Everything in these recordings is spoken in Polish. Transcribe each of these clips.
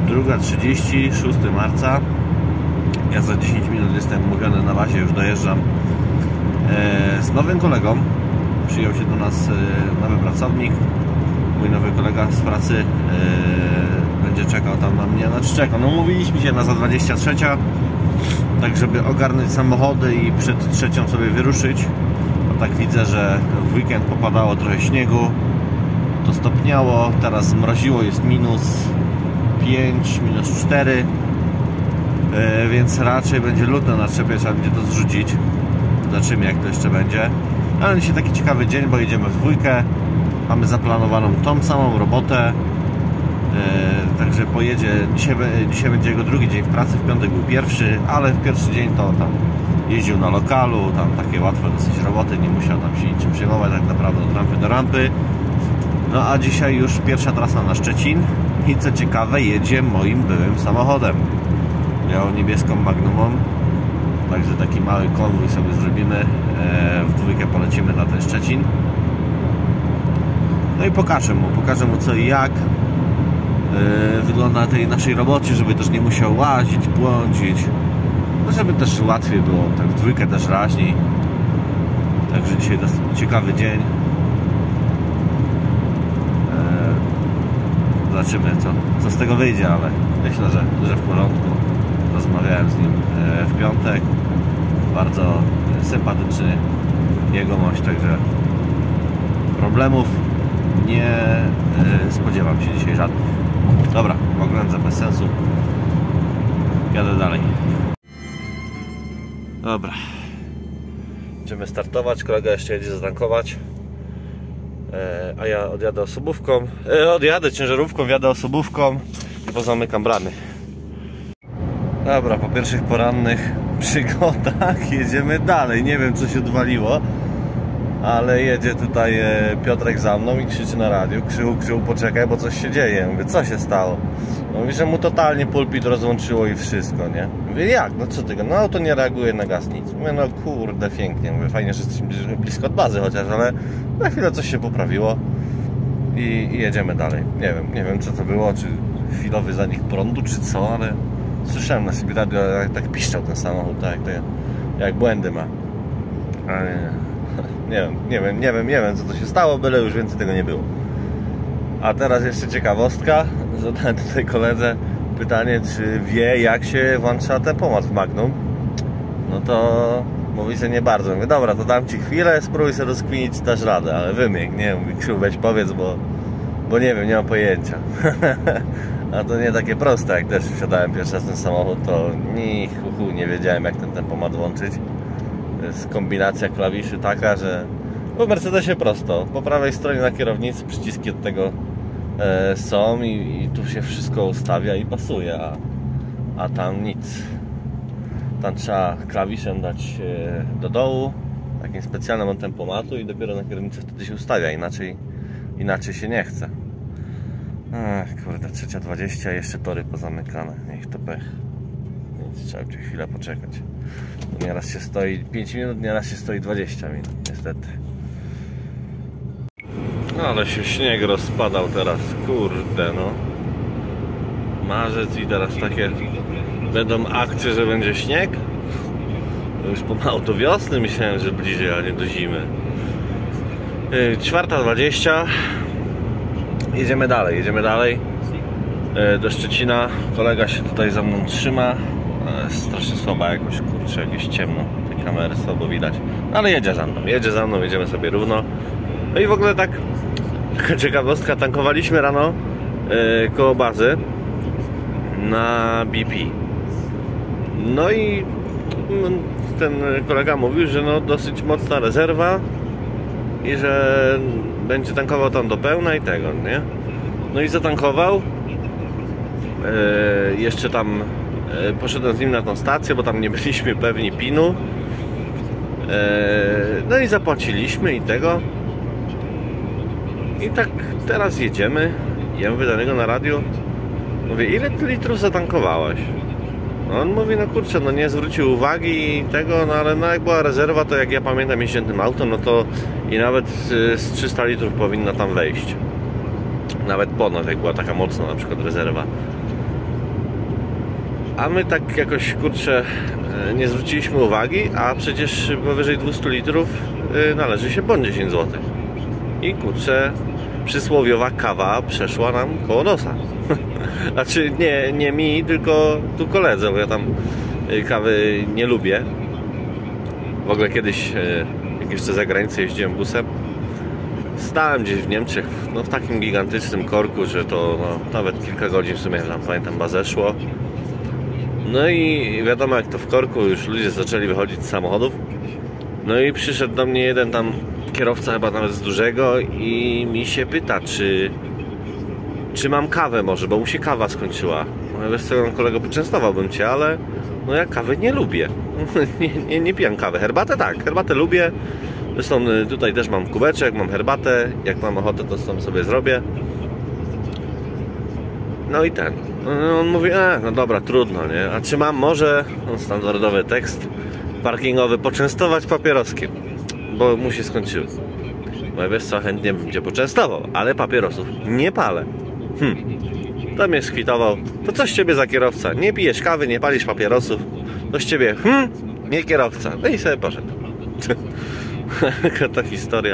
2:30, 6 marca. Ja za 10 minut jestem mówiony na bazie, już dojeżdżam z nowym kolegą. Przyjął się do nas nowy pracownik. Mój nowy kolega z pracy będzie czekał tam na mnie. Znaczy czekał, no mówiliśmy się na za 23, tak żeby ogarnąć samochody i przed 3 sobie wyruszyć. A tak widzę, że w weekend popadało trochę śniegu, to stopniało, teraz zmroziło, jest -5, -4, więc raczej będzie lutno na trzepie, trzeba będzie to zrzucić. Zobaczymy, jak to jeszcze będzie. Ale dzisiaj taki ciekawy dzień, bo jedziemy w dwójkę. Mamy zaplanowaną tą samą robotę. Także pojedzie. Dzisiaj będzie jego drugi dzień w pracy, w piątek był pierwszy, ale w pierwszy dzień to tam jeździł na lokalu, tam takie łatwe dosyć roboty, nie musiał tam się niczym przejmować tak naprawdę od rampy do rampy. No a dzisiaj już pierwsza trasa na Szczecin i co ciekawe, jedzie moim byłym samochodem. Miał niebieską Magnumą, także taki mały konwój sobie zrobimy, w dwójkę polecimy na ten Szczecin. No i pokażę mu co i jak wygląda na tej naszej robocie, żeby też nie musiał łazić, błądzić, no żeby też łatwiej było, tak w dwójkę też raźniej. Także dzisiaj dosyć ciekawy dzień. Zobaczymy co z tego wyjdzie, ale myślę, że w porządku. Rozmawiałem z nim w piątek, bardzo sympatyczny jegomość, także problemów nie spodziewam się dzisiaj żadnych. Dobra, oglądam bez sensu, jadę dalej. Dobra, będziemy startować, kolega jeszcze jedzie zatankować, a ja odjadę osobówką, odjadę ciężarówką, wjadę osobówką i pozamykam bramy. Dobra, po pierwszych porannych przygodach jedziemy dalej. Nie wiem, co się odwaliło, ale jedzie tutaj Piotrek za mną i krzyczy na radiu: Krzychu, poczekaj, bo coś się dzieje. Mówię, co się stało? No, mówi, że mu totalnie pulpit rozłączyło i wszystko, nie? Mówię, jak? No co ty? No auto nie reaguje na gaz, nic. Mówię, no kurde, pięknie. Mówię, fajnie, że jesteśmy blisko od bazy chociaż, ale na chwilę coś się poprawiło i jedziemy dalej. Nie wiem co to było, czy chwilowy zanik prądu, czy co, ale słyszałem na sobie radio, jak tak piszczał ten samochód, tak, jak błędy ma. Ale nie wiem co to się stało, byle już więcej tego nie było. A teraz jeszcze ciekawostka. Zadałem tutaj koledze pytanie, czy wie, jak się włącza tempomat w Magnum. No to mówi, że nie bardzo. Mówię, dobra, to dam ci chwilę, spróbuj sobie rozkminić, dasz radę, ale wymięk, nie? Mówi, Krzył, weź powiedz, bo nie wiem, nie mam pojęcia. A to nie takie proste, jak też wsiadałem pierwszy raz w ten samochód, to nie wiedziałem, jak ten tempomat włączyć. Jest kombinacja klawiszy taka, że w Mercedesie prosto, po prawej stronie na kierownicy przyciski od tego są i tu się wszystko ustawia i pasuje, a tam nic. Tam trzeba klawiszem dać do dołu, takim specjalnym od tempomatu, i dopiero na kierownicy wtedy się ustawia, inaczej się nie chce. Ach, kurde, 3:20, jeszcze tory pozamykane, niech to pech. Więc trzeba jeszcze chwilę poczekać. Nieraz się stoi 5 minut, nieraz się stoi 20 minut, niestety. Ale się śnieg rozpadał teraz, kurde no. Marzec i teraz takie będą akcje, że będzie śnieg. To już pomału do wiosny myślałem, że bliżej, a nie do zimy. 4:20. Jedziemy dalej do Szczecina. Kolega się tutaj za mną trzyma. Jest strasznie słaba jakoś, kurczę, jakieś ciemno, te kamery słabo widać, ale jedzie za mną, jedziemy sobie równo. No i w ogóle tak, taka ciekawostka, tankowaliśmy rano koło bazy na BP. No i ten kolega mówił, że no dosyć mocna rezerwa i że będzie tankował tam do pełna i tego, nie? No i zatankował. Jeszcze tam poszedłem z nim na tą stację, bo tam nie byliśmy pewni PIN-u. No i zapłaciliśmy i tego. I tak teraz jedziemy. Ja mówię do niego na radiu, mówię, ile ty litrów zatankowałeś? No on mówi, no kurczę, no nie zwrócił uwagi i tego, no ale no jak była rezerwa, to jak ja pamiętam jeździłem tym autem, no to i nawet z 300 litrów powinna tam wejść. Nawet ponad, jak była taka mocna na przykład rezerwa. A my tak jakoś, kurczę, nie zwróciliśmy uwagi, a przecież powyżej 200 litrów należy się bon 10 zł. I kurczę, przysłowiowa kawa przeszła nam koło nosa. Znaczy nie mi, tylko tu koledze, bo ja tam kawy nie lubię. W ogóle kiedyś, jak jeszcze za granicę jeździłem busem, stałem gdzieś w Niemczech, no w takim gigantycznym korku, że to no, nawet kilka godzin w sumie tam pamiętam chyba zeszło. No i wiadomo, jak to w korku, już ludzie zaczęli wychodzić z samochodów. No i przyszedł do mnie jeden tam kierowca, chyba nawet z dużego, i mi się pyta, czy mam kawę może, bo mu się kawa skończyła. No wiesz co, kolego, poczęstowałbym cię, ale no ja kawy nie lubię. nie pijam kawy. Herbatę tak, herbatę lubię. Zresztą tutaj też mam kubeczek, mam herbatę. Jak mam ochotę, to tam sobie zrobię. No i ten. On mówi, no dobra, trudno, nie? A czy mam może, standardowy tekst parkingowy, poczęstować papieroskiem? Bo mu się skończyły. No wiesz co, chętnie bym cię poczęstował, ale papierosów nie palę. To mnie skwitował. To coś z ciebie za kierowca? Nie pijesz kawy, nie palisz papierosów. To z ciebie, nie kierowca. No i sobie poszedł. Taka to historia.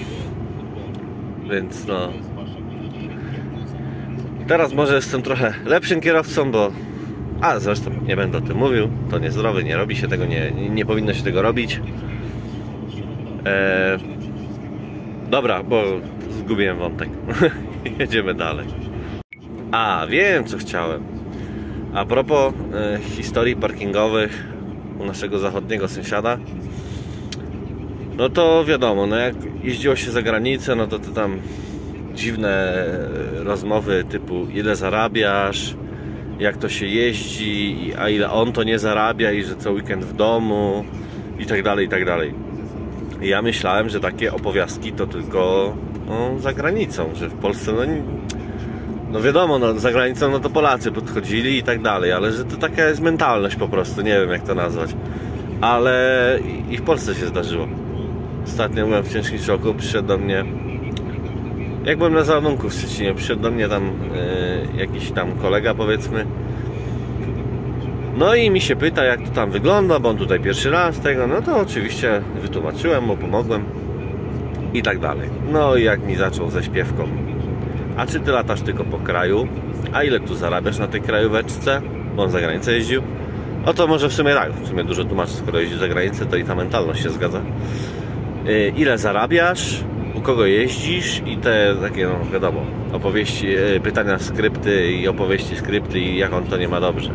Więc no. Teraz może jestem trochę lepszym kierowcą, bo... A zresztą nie będę o tym mówił. To niezdrowe, nie robi się tego, nie powinno się tego robić. Dobra, bo zgubiłem wątek. Jedziemy dalej. A, wiem co chciałem. A propos historii parkingowych u naszego zachodniego sąsiada. No to wiadomo, no jak jeździło się za granicę, no to tam dziwne rozmowy typu ile zarabiasz, jak to się jeździ, a ile on to nie zarabia i że co weekend w domu i tak dalej, i tak dalej. I ja myślałem, że takie opowiastki to tylko no, za granicą, że w Polsce no wiadomo, no za granicą no to Polacy podchodzili i tak dalej, ale że to taka jest mentalność po prostu, nie wiem jak to nazwać. Ale i w Polsce się zdarzyło. Ostatnio byłem w ciężkim szoku, przyszedł do mnie, jak byłem na załadunku w Szczecinie, przyszedł do mnie tam jakiś tam kolega, powiedzmy. No i mi się pyta, jak to tam wygląda, bo on tutaj pierwszy raz tego, no to oczywiście wytłumaczyłem mu, pomogłem i tak dalej. No i jak mi zaczął ze śpiewką: a czy ty latasz tylko po kraju? A ile tu zarabiasz na tej krajóweczce? Bo on za granicę jeździł. No to może w sumie tak, w sumie dużo tłumaczy, skoro jeździł za granicę, to i ta mentalność się zgadza. Ile zarabiasz? U kogo jeździsz? I te takie, no wiadomo, opowieści, pytania, skrypty i opowieści, skrypty i jak on to nie ma dobrze.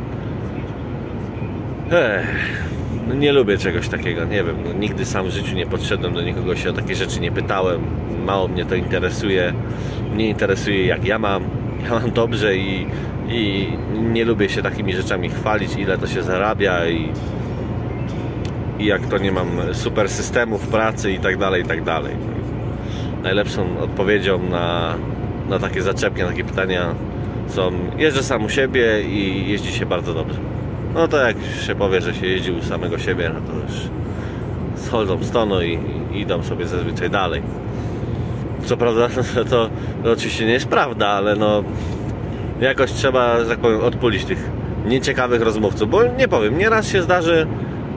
No nie lubię czegoś takiego, nie wiem, no, nigdy sam w życiu nie podszedłem do nikogo, się o takie rzeczy nie pytałem, mało mnie to interesuje. Mnie interesuje jak ja mam dobrze i nie lubię się takimi rzeczami chwalić, ile to się zarabia i jak to nie mam super systemów pracy i tak dalej, i tak dalej. Najlepszą odpowiedzią na takie zaczepki, na takie pytania są: jeżdżę sam u siebie i jeździ się bardzo dobrze. No to jak się powie, że się jeździ u samego siebie, no to już schodzą z tonu i idą sobie zazwyczaj dalej. Co prawda to oczywiście nie jest prawda, ale no jakoś trzeba, że tak powiem, odpulić tych nieciekawych rozmówców, bo nie powiem, nieraz się zdarzy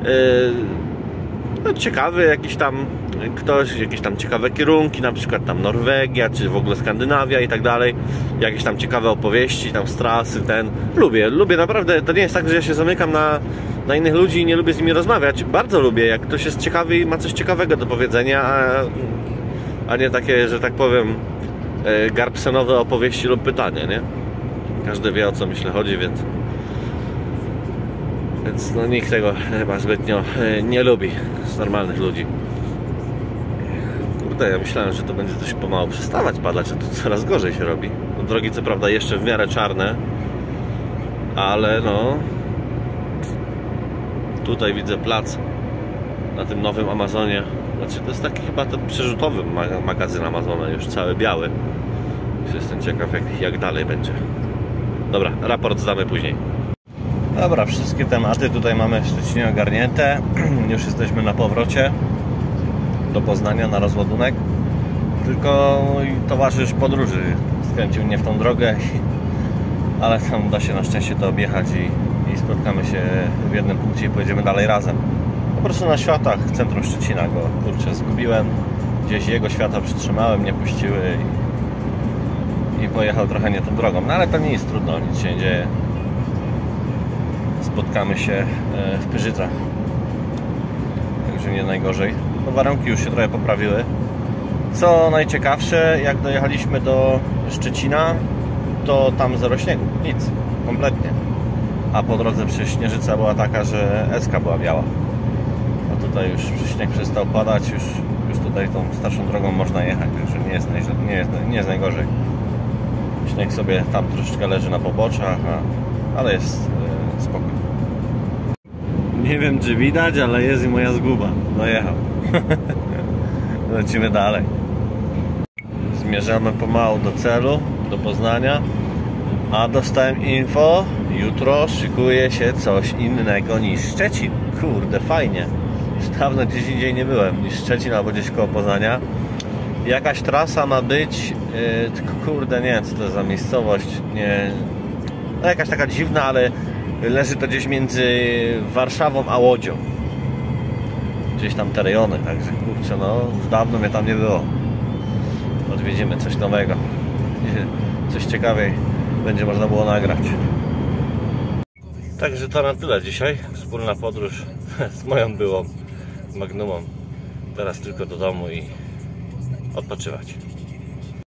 no, ciekawy jakiś tam ktoś, jakieś tam ciekawe kierunki, na przykład tam Norwegia, czy w ogóle Skandynawia i tak dalej, jakieś tam ciekawe opowieści, tam z trasy, lubię naprawdę, to nie jest tak, że ja się zamykam na innych ludzi i nie lubię z nimi rozmawiać, bardzo lubię, jak ktoś jest ciekawy i ma coś ciekawego do powiedzenia, a nie takie, że tak powiem, garbsenowe opowieści lub pytania, nie? Każdy wie, o co myślę chodzi, więc no nikt tego chyba zbytnio nie lubi z normalnych ludzi. Kurde, ja myślałem, że to będzie coś pomału przestawać padać, a to coraz gorzej się robi. No, drogi co prawda jeszcze w miarę czarne, ale no tutaj widzę plac na tym nowym Amazonie. Znaczy to jest taki chyba ten przerzutowy magazyn Amazona, już cały biały. Jestem ciekaw jak dalej będzie. Dobra, raport zdamy później. Dobra, wszystkie tematy tutaj mamy w Szczecinie ogarnięte. Już jesteśmy na powrocie do Poznania na rozładunek. Tylko towarzysz podróży skręcił nie w tą drogę, ale tam da się na szczęście to objechać i spotkamy się w jednym punkcie i pojedziemy dalej razem. Po prostu na światach centrum Szczecina go, kurczę, zgubiłem. Gdzieś jego świata przytrzymałem, nie puściły i pojechał trochę nie tą drogą. No ale to nie jest trudno, nic się nie dzieje. Spotkamy się w Pyrzycach. Także nie najgorzej. No, warunki już się trochę poprawiły. Co najciekawsze, jak dojechaliśmy do Szczecina, to tam zero śniegu. Nic. Kompletnie. A po drodze przecież śnieżyca była taka, że eska była biała. A tutaj już śnieg przestał padać, już tutaj tą starszą drogą można jechać, także nie jest najgorzej. Śnieg sobie tam troszeczkę leży na poboczach, ale jest spokój. Nie wiem, czy widać, ale jest i moja zguba. Dojechał. Lecimy dalej. Zmierzamy pomału do celu, do Poznania. A dostałem info, jutro szykuje się coś innego niż Szczecin. Kurde, fajnie. Już dawno gdzieś indziej nie byłem niż Szczecin albo gdzieś koło Poznania. Jakaś trasa ma być, tylko kurde, nie wiem co to jest za miejscowość. Nie, no jakaś taka dziwna, ale leży to gdzieś między Warszawą a Łodzią. Gdzieś tam te rejony, także kurczę, no już dawno mnie tam nie było. Odwiedzimy coś nowego. Coś ciekawiej będzie można było nagrać. Także to na tyle dzisiaj. Wspólna podróż z moją byłą Magnumą. Teraz tylko do domu i odpoczywać.